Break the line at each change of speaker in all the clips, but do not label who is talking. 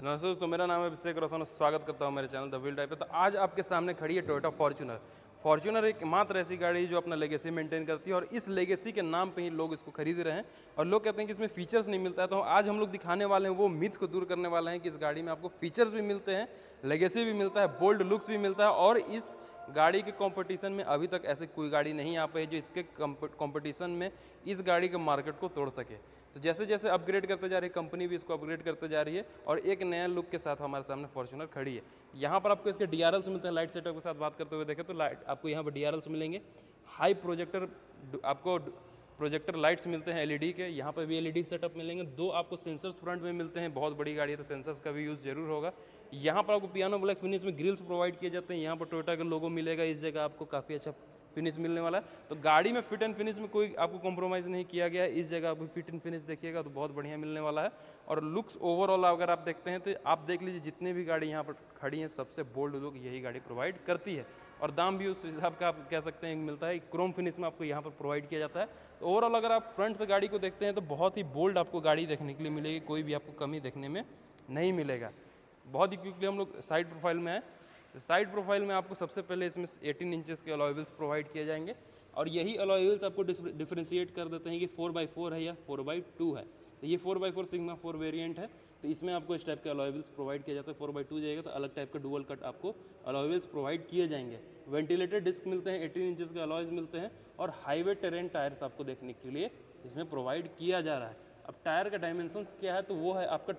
नमस्ते दोस्तों, मेरा नाम है अभिषेक रोशन। स्वागत करता हूं मेरे चैनल द व्हील ड्राइव पे। तो आज आपके सामने खड़ी है टोयोटा फॉर्च्यूनर। फॉर्च्यूनर एक मात्र ऐसी गाड़ी है जो अपना लेगेसी मेंटेन करती है और इस लेगेसी के नाम पे ही लोग इसको खरीद रहे हैं। और लोग कहते हैं कि इसमें फीचर्स नहीं मिलता है, तो आज हम लोग दिखाने वाले हैं, वो मिथ को दूर करने वाले हैं कि इस गाड़ी में आपको फीचर्स भी मिलते हैं, लेगेसी भी मिलता है, बोल्ड लुक्स भी मिलता है। और इस गाड़ी के कंपटीशन में अभी तक ऐसी कोई गाड़ी नहीं आ पाई जो इसके कंपटीशन में इस गाड़ी के मार्केट को तोड़ सके। तो जैसे जैसे अपग्रेड करते जा रही है, कंपनी भी इसको अपग्रेड करते जा रही है और एक नया लुक के साथ हमारे सामने फॉर्च्यूनर खड़ी है। यहाँ पर आपको इसके डीआरएल्स मिलते हैं। लाइट सेटअप के साथ बात करते हुए देखें तो लाइट आपको यहाँ पर डीआरएल्स मिलेंगे। हाई प्रोजेक्टर आपको प्रोजेक्टर लाइट्स मिलते हैं एलईडी के। यहाँ पर भी एलईडी सेटअप मिलेंगे। दो आपको सेंसर्स फ्रंट में मिलते हैं। बहुत बड़ी गाड़ी है तो सेंसर्स का भी यूज़ जरूर होगा। यहाँ पर आपको पियानो ब्लैक फिनिश में ग्रिल्स प्रोवाइड किए जाते हैं। यहाँ पर टोयोटा का लोगो मिलेगा। इस जगह आपको काफ़ी अच्छा फिनिश मिलने वाला है। तो गाड़ी में फिट एंड फिनिश में कोई आपको कॉम्प्रोमाइज़ नहीं किया गया है। इस जगह आपको फिट एंड फिनिश देखिएगा तो बहुत बढ़िया मिलने वाला है। और लुक्स ओवरऑल अगर आप देखते हैं तो आप देख लीजिए, जितने भी गाड़ी यहाँ पर खड़ी हैं सबसे बोल्ड लुक यही गाड़ी प्रोवाइड करती है। और दाम भी उस हिसाब का आप कह सकते हैं मिलता है। क्रोम फिनिश में आपको यहाँ पर प्रोवाइड किया जाता है। तो ओवरऑल अगर आप फ्रंट से गाड़ी को देखते हैं तो बहुत ही बोल्ड आपको गाड़ी देखने के लिए मिलेगी। कोई भी आपको कमी देखने में नहीं मिलेगा। बहुत ही क्विकली हम लोग साइड प्रोफाइल में है। साइड प्रोफाइल में आपको सबसे पहले इसमें 18 इंचेस के अलॉय व्हील्स प्रोवाइड किए जाएंगे। और यही अलॉय व्हील्स आपको डिफरेंशिएट कर देते हैं कि 4x4 है या 4x2 है। तो ये 4x4 सिग्मा 4 वेरिएंट है। तो इसमें आपको इस टाइप के अलॉय व्हील्स प्रोवाइड किया जाता है। 4x2 जाएगा तो अलग टाइप के डुअल कट आपको अलॉय व्हील्स प्रोवाइड किए जाएंगे। वेंटिलेटेड डिस्क मिलते हैं, 18 इंचेस के अलॉयज मिलते हैं। और हाईवे टेरेन टायर्स आपको देखने के लिए इसमें प्रोवाइड किया जा रहा है। अब टायर का डायमेंशंस क्या है तो वो है आपका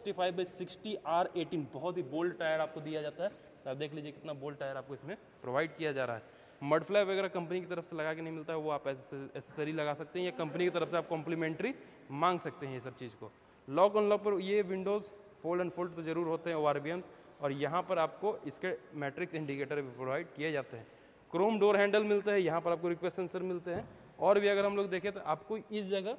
265/60 R18। बहुत ही बोल्ड टायर आपको दिया जाता है। तो आप देख लीजिए कितना बोल्ड टायर आपको इसमें प्रोवाइड किया जा रहा है। मड फ्लाई वगैरह कंपनी की तरफ से लगा के नहीं मिलता है, वो आप एसेसरी लगा सकते हैं या कंपनी की तरफ से आप कॉम्प्लीमेंट्री मांग सकते हैं ये सब चीज़ को। लॉक ऑन लॉक पर ये विंडोज़ फोल्ड एंड फोल्ड तो ज़रूर होते हैं ORBMs। और यहाँ पर आपको इसके मैट्रिक्स इंडिकेटर भी प्रोवाइड किए जाते हैं। क्रोम डोर हैंडल मिलता है। यहाँ पर आपको रिक्वेस्ट सेंसर मिलते हैं। और भी अगर हम लोग देखें तो आपको इस जगह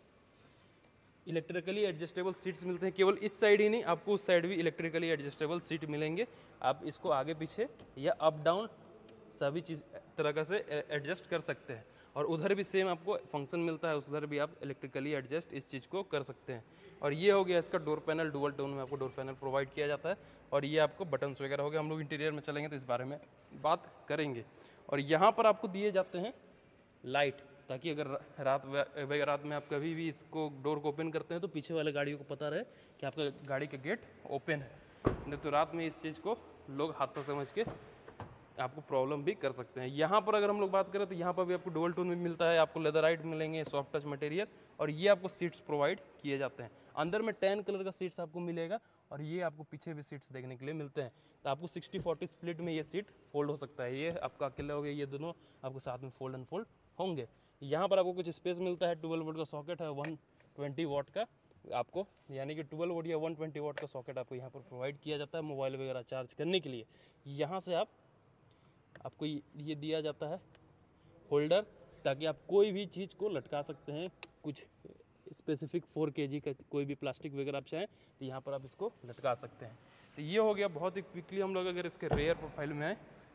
इलेक्ट्रिकली एडजस्टेबल सीट्स मिलते हैं। केवल इस साइड ही नहीं, आपको उस साइड भी इलेक्ट्रिकली एडजस्टेबल सीट मिलेंगे। आप इसको आगे पीछे या अप डाउन सभी चीज़ तरह से एडजस्ट कर सकते हैं। और उधर भी सेम आपको फंक्शन मिलता है, उधर भी आप इलेक्ट्रिकली एडजस्ट इस चीज़ को कर सकते हैं। और ये हो गया इसका डोर पैनल। डुअल टोन में आपको डोर पैनल प्रोवाइड किया जाता है। और ये आपको बटन्स वगैरह हो गया। हम लोग इंटीरियर में चलेंगे तो इस बारे में बात करेंगे। और यहाँ पर आपको दिए जाते हैं लाइट, ताकि अगर रात में आप कभी भी इसको डोर को ओपन करते हैं तो पीछे वाले गाड़ियों को पता रहे कि आपका गाड़ी का गेट ओपन है। नहीं तो रात में इस चीज़ को लोग हादसा समझ के आपको प्रॉब्लम भी कर सकते हैं। यहाँ पर अगर हम लोग बात करें तो यहाँ पर भी आपको डुअल टोन में मिलता है। आपको लेदराइट मिलेंगे, सॉफ्ट टच मटेरियल। और ये आपको सीट्स प्रोवाइड किए जाते हैं। अंदर में 10 कलर का सीट्स आपको मिलेगा। और ये आपको पीछे भी सीट्स देखने के लिए मिलते हैं। तो आपको 60-40 स्प्लिट में ये सीट फोल्ड हो सकता है। ये आपका अकेले हो गए, ये दोनों आपको साथ में फोल्ड एंड फोल्ड होंगे। यहाँ पर आपको कुछ स्पेस मिलता है। 12 वोल्ट का सॉकेट है, 120 वाट का आपको, यानी कि 12 वोल्ट या 120 वाट का सॉकेट आपको यहाँ पर प्रोवाइड किया जाता है मोबाइल वगैरह चार्ज करने के लिए। यहाँ से आपको ये दिया जाता है होल्डर, ताकि आप कोई भी चीज़ को लटका सकते हैं। कुछ स्पेसिफिक 4 kg का कोई भी प्लास्टिक वगैरह आप चाहें तो यहाँ पर आप इसको लटका सकते हैं। तो ये हो गया बहुत ही क्विकली। हम लोग अगर इसके रेयर प्रोफाइल में आए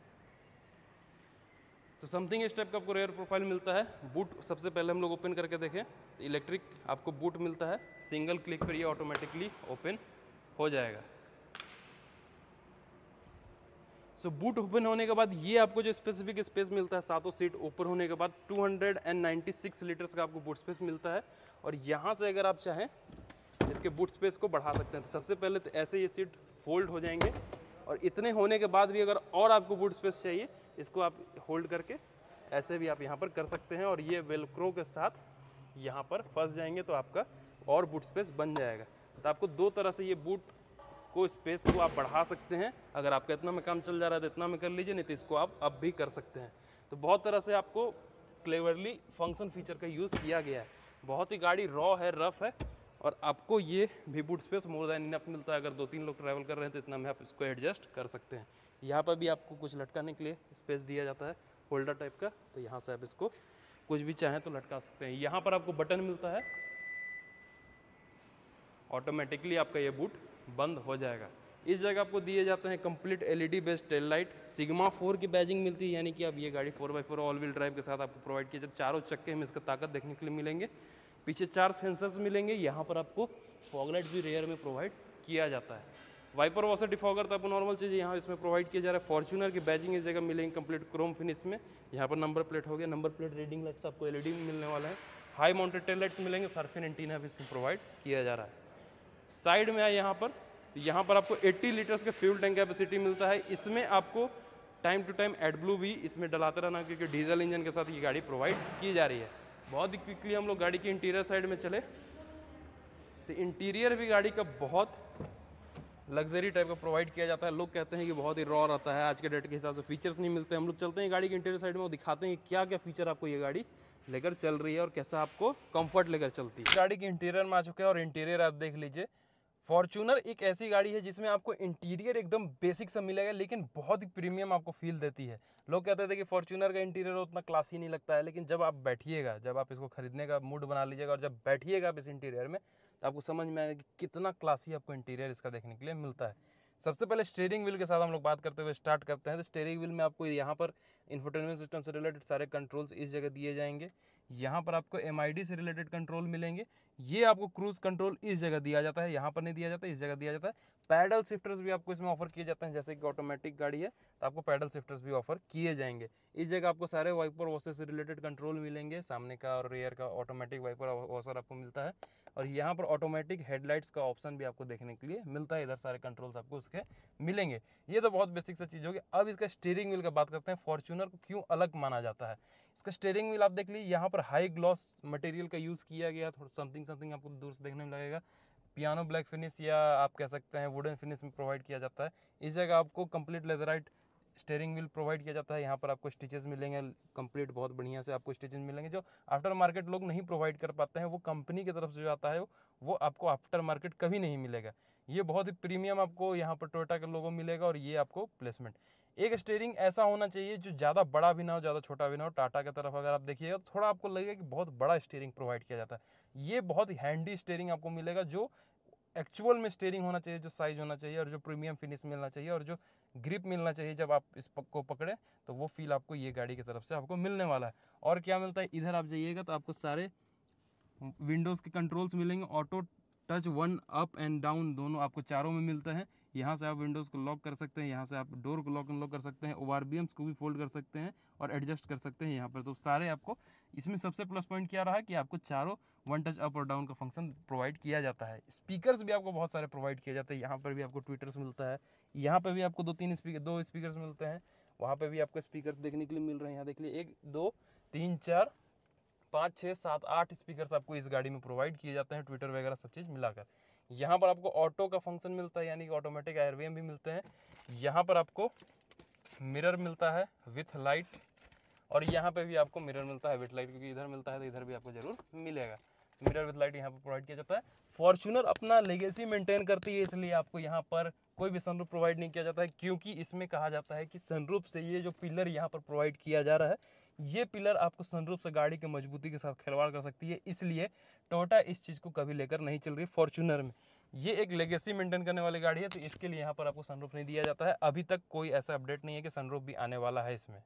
तो समथिंग इस टाइप का आपको रेयर प्रोफाइल मिलता है। बूट सबसे पहले हम लोग ओपन करके देखें तो इलेक्ट्रिक आपको बूट मिलता है। सिंगल क्लिक पर ये ऑटोमेटिकली ओपन हो जाएगा। सो बूट ओपन होने के बाद ये आपको जो स्पेसिफिक स्पेस मिलता है, सातों सीट ओपन होने के बाद 296 लीटर्स का आपको बूट स्पेस मिलता है। और यहाँ से अगर आप चाहें इसके बूट स्पेस को बढ़ा सकते हैं। तो सबसे पहले तो ऐसे ये सीट फोल्ड हो जाएंगे। और इतने होने के बाद भी अगर और आपको बूट स्पेस चाहिए, इसको आप होल्ड करके ऐसे भी आप यहाँ पर कर सकते हैं। और ये वेलक्रो के साथ यहाँ पर फंस जाएंगे तो आपका और बूट स्पेस बन जाएगा। तो आपको दो तरह से ये बूट को स्पेस को आप बढ़ा सकते हैं। अगर आपका इतना में काम चल जा रहा है तो इतना में कर लीजिए, नहीं तो इसको आप अब भी कर सकते हैं। तो बहुत तरह से आपको क्लेवरली फंक्शन फीचर का यूज़ किया गया है। बहुत ही गाड़ी रॉ है, रफ है। और आपको ये भी boot space more than enough मिलता है। अगर 2-3 लोग ट्रैवल कर रहे हैं तो इतना में आप इसको एडजस्ट कर सकते हैं। यहाँ पर भी आपको कुछ लटकाने के लिए स्पेस दिया जाता है, होल्डर टाइप का। तो यहाँ से आप इसको कुछ भी चाहें तो लटका सकते हैं। यहाँ पर आपको बटन मिलता है, ऑटोमेटिकली आपका ये बूट बंद हो जाएगा। इस जगह आपको दिए जाते हैं complete LED based tail light. Sigma 4 की बैजिंग मिलती है, यानी कि अब ये गाड़ी 4x4 ऑल व्हील ड्राइव के साथ आपको प्रोवाइड किया जाए। चारों चक्के में इसका ताकत देखने के लिए मिलेंगे। पीछे 4 सेंसर्स मिलेंगे। यहाँ पर आपको फॉग लाइट भी रेयर में प्रोवाइड किया जाता है। वाइपर वॉशर डिफॉगर तो आपको नॉर्मल चीज़ यहाँ इसमें प्रोवाइड किया जा रहा है। फॉर्च्यूनर की बैजिंग इस जगह मिलेंगे कंप्लीट क्रोम फिनिश में। यहाँ पर नंबर प्लेट हो गया, नंबर प्लेट रीडिंग लाइट्स आपको एलईडी में मिलने वाला है। हाई माउंटेड टेल लाइट्स मिलेंगे, सर्फिन एंटीना भी इसमें प्रोवाइड किया जा रहा है। साइड में है यहाँ पर आपको 80 लीटर्स का फ्यूल टैंक कैपेसिटी मिलता है। इसमें आपको टाइम टू टाइम एडब्लू भी इसमें डलाते रहना, क्योंकि डीजल इंजन के साथ ये गाड़ी प्रोवाइड की जा रही है। बहुत ही क्विकली हम लोग गाड़ी की इंटीरियर साइड में चले तो इंटीरियर भी गाड़ी का बहुत लग्जरी टाइप का प्रोवाइड किया जाता है। लोग कहते हैं कि बहुत ही रॉ रहता है, आज के डेट के हिसाब से फीचर्स नहीं मिलते। हम लोग चलते हैं गाड़ी के इंटीरियर साइड में और दिखाते हैं क्या क्या फीचर आपको ये गाड़ी लेकर चल रही है और कैसा आपको कंफर्ट लेकर चलती है। गाड़ी के इंटीरियर में आ चुके हैं और इंटीरियर आप देख लीजिए। फॉर्च्यूनर एक ऐसी गाड़ी है जिसमें आपको इंटीरियर एकदम बेसिक सा मिलेगा, लेकिन बहुत ही प्रीमियम आपको फील देती है। लोग कहते थे कि फॉर्च्यूनर का इंटीरियर उतना क्लासी नहीं लगता है, लेकिन जब आप बैठिएगा, जब आप इसको खरीदने का मूड बना लीजिएगा और जब बैठिएगा आप इस इंटीरियर में, तो आपको समझ में आएगा कि कितना क्लासी आपको इंटीरियर इसका देखने के लिए मिलता है। सबसे पहले स्टीयरिंग व्हील के साथ हम लोग बात करते हुए स्टार्ट करते हैं। तो स्टीयरिंग व्हील में आपको यहाँ पर इंफोटेनमेंट सिस्टम से रिलेटेड सारे कंट्रोल्स इस जगह दिए जाएंगे। यहाँ पर आपको MID से रिलेटेड कंट्रोल मिलेंगे। ये आपको क्रूज कंट्रोल इस जगह दिया जाता है, यहाँ पर नहीं दिया जाता, इस जगह दिया जाता है। पैडल शिफ्टर्स भी आपको इसमें ऑफर किए जाते हैं, जैसे कि ऑटोमेटिक गाड़ी है तो आपको पैडल शिफ्टर्स भी ऑफर किए जाएंगे। इस जगह आपको सारे वाइपर वॉशर से रिलेटेड कंट्रोल मिलेंगे, सामने का और रियर का ऑटोमेटिक वाइपर वॉशर आपको मिलता है। और यहाँ पर ऑटोमेटिक हेडलाइट्स का ऑप्शन भी आपको देखने के लिए मिलता है। इधर सारे कंट्रोल्स आपको उसके मिलेंगे। ये तो बहुत बेसिक सा चीज़ होगी। अब इसका स्टीयरिंग व्हील का बात करते हैं। फॉर्च्यूनर को क्यों अलग माना जाता है, इसका स्टीयरिंग व्हील आप देख लीजिए। यहाँ पर हाई ग्लॉस मटेरियल का यूज़ किया गया, थोड़ा समथिंग आपको दूर से देखने में लगेगा। पियानो ब्लैक फिनिश या आप कह सकते हैं वुडन फिनिश में प्रोवाइड किया जाता है। इस जगह आपको complete leatherette steering wheel provide किया जाता है। यहाँ पर आपको स्टिचेस मिलेंगे कंप्लीट, बहुत बढ़िया से आपको स्टिचेस मिलेंगे, जो आफ्टर मार्केट लोग नहीं प्रोवाइड कर पाते हैं। वो कंपनी की तरफ से जो आता है वो आपको आफ्टर मार्केट कभी नहीं मिलेगा। ये बहुत ही प्रीमियम आपको यहाँ पर टोयोटा के लोगो मिलेगा। और ये आपको प्लेसमेंट, एक स्टीयरिंग ऐसा होना चाहिए जो ज़्यादा बड़ा भी ना हो, ज़्यादा छोटा भी ना हो। टाटा की तरफ अगर आप देखिएगा तो थोड़ा आपको लगेगा कि बहुत बड़ा स्टीयरिंग प्रोवाइड किया जाता है। ये बहुत हैंडी स्टीयरिंग आपको मिलेगा, जो एक्चुअल में स्टीयरिंग होना चाहिए, जो साइज होना चाहिए और जो प्रीमियम फिनिश मिलना चाहिए और जो ग्रिप मिलना चाहिए जब आप इस को पकड़े, तो वो फील आपको ये गाड़ी की तरफ से आपको मिलने वाला है। और क्या मिलता है, इधर आप जाइएगा तो आपको सारे विंडोज़ के कंट्रोल्स मिलेंगे। Auto touch 1 up and down दोनों आपको चारों में मिलता है। यहाँ से आप विंडोज़ को लॉक कर सकते हैं, यहाँ से आप डोर को लॉक अनलॉक कर सकते हैं, ORBMs को भी फोल्ड कर सकते हैं और एडजस्ट कर सकते हैं यहाँ पर। तो सारे आपको इसमें सबसे प्लस पॉइंट क्या रहा है कि आपको चारों 1 टच अप और डाउन का फंक्शन प्रोवाइड किया जाता है। स्पीकर्स भी आपको बहुत सारे प्रोवाइड किए जाते हैं। यहाँ पर भी आपको ट्विटर्स मिलता है, यहाँ पर भी आपको दो स्पीकर्स मिलते हैं, वहाँ पर भी आपको स्पीकर्स देखने के लिए मिल रहे हैं। यहाँ देख लिए 1 2 3 4 5 6 7 8 स्पीकर्स आपको इस गाड़ी में प्रोवाइड किए जाते हैं, ट्विटर वगैरह सब चीज़ मिलाकर। यहाँ पर आपको ऑटो का फंक्शन मिलता है, यानी कि ऑटोमेटिक एयरवेम भी मिलते हैं। यहाँ पर आपको मिरर मिलता है विथ लाइट, और यहाँ पे भी आपको मिरर मिलता है विथ लाइट, क्योंकि इधर मिलता है तो इधर भी आपको जरूर मिलेगा। मिरर विथ लाइट यहाँ पर प्रोवाइड किया जाता है। फॉर्च्यूनर अपना लेगेसी मेंटेन करती है, इसलिए आपको यहाँ पर कोई भी सनरूफ प्रोवाइड नहीं किया जाता है, क्योंकि इसमें कहा जाता है कि सनरूफ से ये जो पिलर यहाँ पर प्रोवाइड किया जा रहा है, ये पिलर आपको सनरूफ से गाड़ी की मजबूती के साथ खिलवाड़ कर सकती है। इसलिए टोयोटा इस चीज़ को कभी लेकर नहीं चल रही फॉर्च्यूनर में। ये एक लेगेसी मेंटेन करने वाली गाड़ी है, तो इसके लिए यहाँ पर आपको सनरूफ नहीं दिया जाता है। अभी तक कोई ऐसा अपडेट नहीं है कि सनरूफ भी आने वाला है इसमें।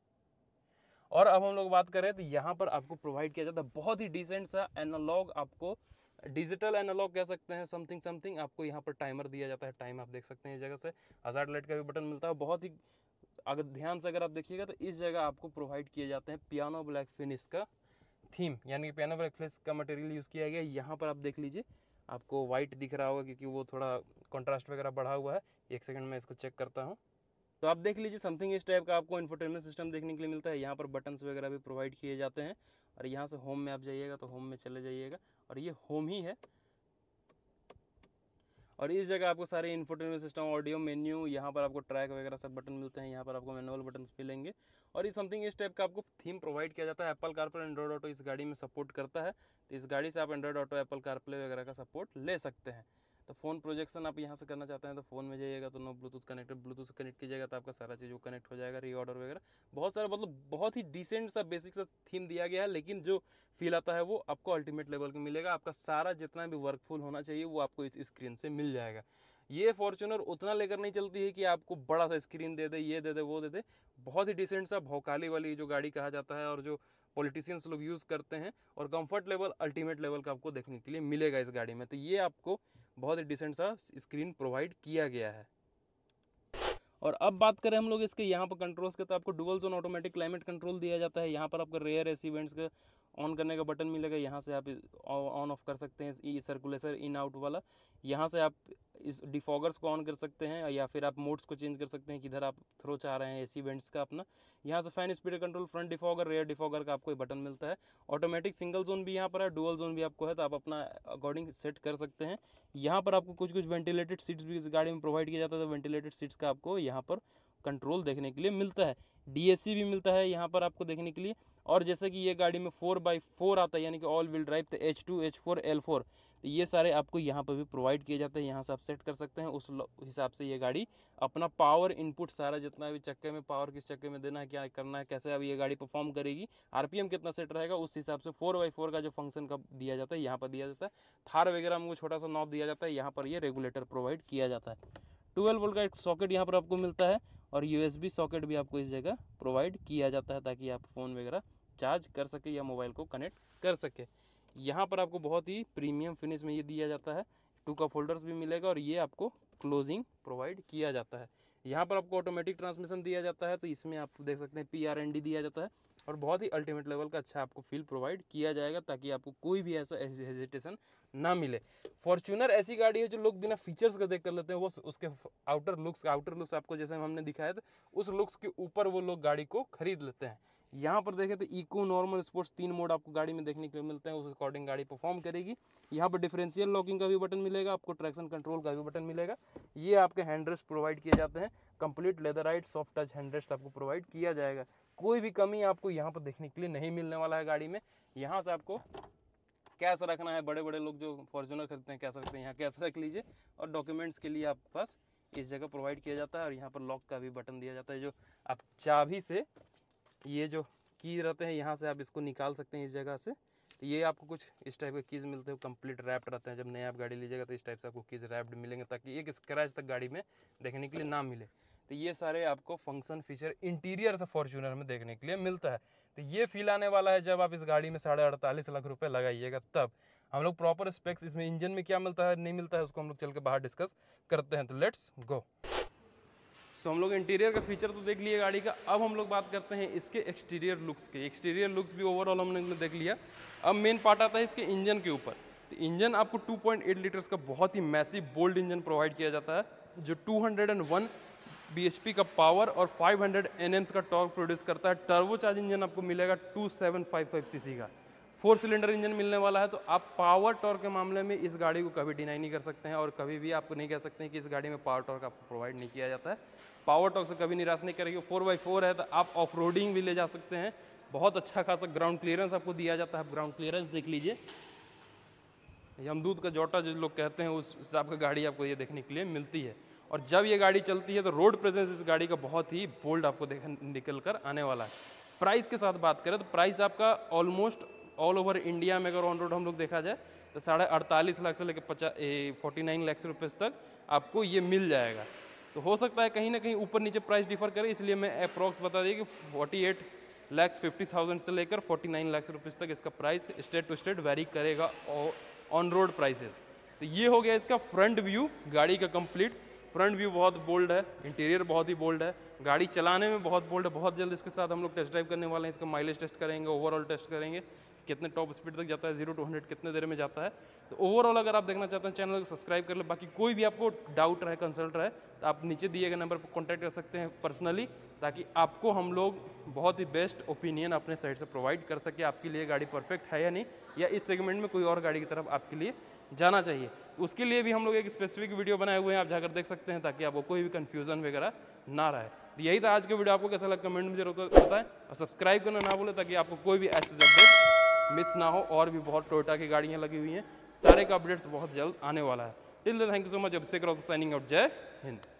और अब हम लोग बात करें तो यहाँ पर आपको प्रोवाइड किया जाता है बहुत ही डिसेंट सा एनालॉग, आपको डिजिटल एनालॉग कह सकते हैं, समथिंग आपको यहाँ पर टाइमर दिया जाता है। टाइम आप देख सकते हैं इस जगह से। हज़ार्ड लाइट का भी बटन मिलता है। बहुत ही अगर ध्यान से अगर आप देखिएगा तो इस जगह आपको प्रोवाइड किए जाते हैं पियानो ब्लैक फिनिश का थीम, यानी कि पियानो ब्लैक फिनिश का मटेरियल यूज़ किया गया। यहाँ पर आप देख लीजिए, आपको वाइट दिख रहा होगा क्योंकि वो थोड़ा कॉन्ट्रास्ट वगैरह बढ़ा हुआ है। एक सेकंड में इसको चेक करता हूँ। तो आप देख लीजिए समथिंग इस टाइप का आपको इंफोटेनमेंट सिस्टम देखने के लिए मिलता है। यहाँ पर बटन्स वगैरह भी प्रोवाइड किए जाते हैं। और यहाँ से होम में आप जाइएगा तो होम में चले जाइएगा, और ये होम ही है। और इस जगह आपको सारे इंफोटेनमेंट सिस्टम, ऑडियो, मेन्यू, यहाँ पर आपको ट्रैक वगैरह सब बटन मिलते हैं। यहाँ पर आपको मैनुअल बटन मिलेंगे। और ये समथिंग इस टाइप का आपको थीम प्रोवाइड किया जाता है। एप्पल कारप्ले, एंड्रॉइड ऑटो इस गाड़ी में सपोर्ट करता है, तो इस गाड़ी से आप एंड्रॉइड ऑटो, एप्पल कारप्ले वगैरह का सपोर्ट ले सकते हैं। तो फ़ोन प्रोजेक्शन आप यहाँ से करना चाहते हैं तो फ़ोन में जाइएगा तो नो ब्लूटूथ कनेक्टेड, ब्लूटूथ से कनेक्ट कीजिएगा तो आपका सारा चीज़ वो कनेक्ट हो जाएगा। रीऑर्डर वगैरह बहुत सारा, मतलब बहुत ही डिसेंट सा बेसिक सा थीम दिया गया है, लेकिन जो फील आता है वो आपको अल्टीमेट लेवल का मिलेगा। आपका सारा जितना भी वर्कफुल होना चाहिए वो आपको इस स्क्रीन से मिल जाएगा। ये फॉर्च्यूनर उतना लेकर नहीं चलती है कि आपको बड़ा सा स्क्रीन दे दे, ये दे दे, वो दे दे। बहुत ही डिसेंट सा भौकाली वाली जो गाड़ी कहा जाता है और जो पॉलिटिशियंस लोग यूज़ करते हैं, और कंफर्ट लेवल अल्टीमेट लेवल का आपको देखने के लिए मिलेगा इस गाड़ी में। तो ये आपको बहुत ही डिसेंट सा स्क्रीन प्रोवाइड किया गया है। और अब बात करें हम लोग इसके यहाँ पर कंट्रोल्स के, तो आपको dual zone automatic climate control दिया जाता है। यहाँ पर आपको रेयर एसी वेंट्स का ऑन करने का बटन मिलेगा, यहाँ से आप ऑन ऑफ कर सकते हैं ई सर्कुलेशन इन आउट वाला। यहाँ से आप इस डिफॉगर्स को ऑन कर सकते हैं, या फिर आप मोड्स को चेंज कर सकते हैं किधर आप थ्रो चाह रहे हैं एसी वेंट्स का अपना। यहाँ से fan speed control, front defogger, rear defogger का आपको बटन मिलता है। ऑटोमेटिक सिंगल जोन भी यहाँ पर है, डुअल जोन भी आपको है, तो आप अपना अकॉर्डिंग सेट कर सकते हैं। यहाँ पर आपको कुछ वेंटिलेटेड सीट्स भी इस गाड़ी में प्रोवाइड किया जाता है, तो वेंटिलेटेड सीट्स का आपको यहाँ पर कंट्रोल देखने के लिए मिलता है। डीएससी भी मिलता है यहाँ पर आपको देखने के लिए। और जैसे कि ये गाड़ी में 4x4 आता है, यानी कि ऑल व्हील ड्राइव, तो H2, H4, L4, तो ये सारे आपको यहाँ पर भी प्रोवाइड किए जाते हैं। यहाँ से आप सेट कर सकते हैं, उस हिसाब से ये गाड़ी अपना पावर इनपुट सारा जितना भी चक्के में पावर किस चक्के में देना है, क्या करना है, कैसे अब ये गाड़ी परफॉर्म करेगी, आरपीएम कितना सेट रहेगा, उस हिसाब से 4x4 का जो फंक्शन का दिया जाता है यहाँ पर दिया जाता है। थार वगैरह में छोटा सा नॉब दिया जाता है, यहाँ पर ये रेगुलेटर प्रोवाइड किया जाता है। 12 वोल्ट का एक सॉकेट यहाँ पर आपको मिलता है, और USB सॉकेट भी आपको इस जगह प्रोवाइड किया जाता है, ताकि आप फ़ोन वगैरह चार्ज कर सके या मोबाइल को कनेक्ट कर सके। यहाँ पर आपको बहुत ही प्रीमियम फिनिश में ये दिया जाता है। 2 कप होल्डर्स भी मिलेगा, और ये आपको क्लोजिंग प्रोवाइड किया जाता है। यहाँ पर आपको ऑटोमेटिक ट्रांसमिशन दिया जाता है, तो इसमें आप देख सकते हैं PRND दिया जाता है, और बहुत ही अल्टीमेट लेवल का अच्छा आपको फील प्रोवाइड किया जाएगा, ताकि आपको कोई भी ऐसा हेजिटेशन ना मिले। फॉर्च्यूनर ऐसी गाड़ी है जो लोग बिना फीचर्स का देख कर लेते हैं, वो उसके आउटर लुक्स आपको जैसे हमने दिखाया था उस लुक्स के ऊपर वो लोग गाड़ी को खरीद लेते हैं। यहाँ पर देखें तो इको, नॉर्मल, स्पोर्ट्स 3 मोड आपको गाड़ी में देखने के लिए मिलते हैं, उस अकॉर्डिंग गाड़ी परफॉर्म करेगी। यहाँ पर डिफरेंशियल लॉकिंग का भी बटन मिलेगा, आपको ट्रैक्शन कंट्रोल का भी बटन मिलेगा। ये आपके हैंड रेस्ट प्रोवाइड किए जाते हैं, complete leatherette soft touch hand rest आपको प्रोवाइड किया जाएगा। कोई भी कमी आपको यहाँ पर देखने के लिए नहीं मिलने वाला है गाड़ी में। यहाँ से आपको कैश रखना है, बड़े बड़े लोग जो फॉर्च्यूनर खरीदते हैं कैश रखते हैं, यहाँ कैश रख लीजिए। और डॉक्यूमेंट्स के लिए आपके पास इस जगह प्रोवाइड किया जाता है, और यहाँ पर लॉक का भी बटन दिया जाता है, जो आप चाबी से ये जो की रहते हैं यहाँ से आप इसको निकाल सकते हैं इस जगह से। तो ये आपको कुछ इस टाइप के कीज़ मिलते हैं, कंप्लीट रैप्ड रहते हैं। जब नया आप गाड़ी लीजिएगा तो इस टाइप से आपको कीज़ रैप्ड मिलेंगे, ताकि एक स्क्रैच तक गाड़ी में देखने के लिए ना मिले। तो ये सारे आपको फंक्शन फीचर इंटीरियर से फॉर्च्यूनर में देखने के लिए मिलता है। तो ये फील आने वाला है जब आप इस गाड़ी में 48.5 लाख रुपए लगाइएगा तब। हम लोग प्रॉपर स्पेक्स इसमें इंजन में क्या मिलता है नहीं मिलता है उसको हम लोग चल के बाहर डिस्कस करते हैं। तो लेट्स गो। सो हम लोग इंटीरियर का फीचर तो देख लिए गाड़ी का। अब हम लोग बात करते हैं इसके एक्सटीरियर लुक्स के। एक्सटीरियर लुक्स भी ओवरऑल हमने देख लिया। अब मेन पार्ट आता है इसके इंजन के ऊपर। तो इंजन आपको 2.8 लीटर्स का बहुत ही मैसिव बोल्ड इंजन प्रोवाइड किया जाता है, जो 201 bhp का पावर और 500 Nm का टॉर्क प्रोड्यूस करता है। टर्बोचार्ज इंजन आपको मिलेगा 2755 सीसी का 4 सिलेंडर इंजन मिलने वाला है। तो आप पावर टॉर्क के मामले में इस गाड़ी को कभी डिनाई नहीं कर सकते हैं, और कभी भी आपको नहीं कह सकते हैं कि इस गाड़ी में पावर टॉर्क आपको प्रोवाइड नहीं किया जाता है। पावर टॉर्क से कभी निराश नहीं करेगी। 4x4 है तो आप ऑफ रोडिंग भी ले जा सकते हैं। बहुत अच्छा खासा ग्राउंड क्लियरेंस आपको दिया जाता है। आप ग्राउंड क्लियरेंस देख लीजिए, यमदूत का जोटा जो लोग कहते हैं उस हिसाब का गाड़ी आपको ये देखने के लिए मिलती है। और जब ये गाड़ी चलती है तो रोड प्रेजेंस इस गाड़ी का बहुत ही बोल्ड आपको निकल कर आने वाला है। प्राइस के साथ बात करें तो प्राइस आपका ऑलमोस्ट ऑल ओवर इंडिया में अगर ऑन रोड हम लोग देखा जाए तो 48.5 लाख से लेकर 49 लाख रुपये तक आपको ये मिल जाएगा। तो हो सकता है कहीं ना कहीं ऊपर नीचे प्राइस डिफर करे, इसलिए मैं अप्रॉक्स बता दिए कि 48,50,000 से लेकर 49 लाख रुपये तक इसका price state to state vary करेगा ऑन रोड प्राइसेस। तो ये हो गया इसका फ्रंट व्यू गाड़ी का कंप्लीट। फ्रंट व्यू बहुत बोल्ड है, इंटीरियर बहुत ही बोल्ड है, गाड़ी चलाने में बहुत बोल्ड है। बहुत जल्द इसके साथ हम लोग टेस्ट ड्राइव करने वाले हैं। इसका माइलेज टेस्ट करेंगे, ओवरऑल टेस्ट करेंगे, कितने टॉप स्पीड तक जाता है, 0 to 100 कितने देर में जाता है। तो ओवरऑल अगर आप देखना चाहते हैं चैनल को सब्सक्राइब कर ले। बाकी कोई भी आपको डाउट रहे, कंसल्ट रहे, तो आप नीचे दिए गए नंबर पर कॉन्टैक्ट कर सकते हैं पर्सनली, ताकि आपको हम लोग बहुत ही बेस्ट ओपिनियन अपने साइड से प्रोवाइड कर सके आपके लिए गाड़ी परफेक्ट है या नहीं, या इस सेगमेंट में कोई और गाड़ी की तरफ आपके लिए जाना चाहिए। तो उसके लिए भी हम लोग एक स्पेसिफिक वीडियो बनाए हुए हैं, आप जाकर देख सकते हैं, ताकि आपको कोई भी कन्फ्यूजन वगैरह ना रहे। तो यही था आज का वीडियो। आपको कैसा लगा कमेंट में जरूर बताएं, और सब्सक्राइब करना ना भूलें, ताकि आपको कोई भी ऐसे अपडेट मिस ना हो। और भी बहुत टोयोटा की गाड़ियाँ लगी हुई हैं, सारे का अपडेट्स बहुत जल्द आने वाला है। Till then thank you so much. Abhishek Ross signing out. Jai Hind.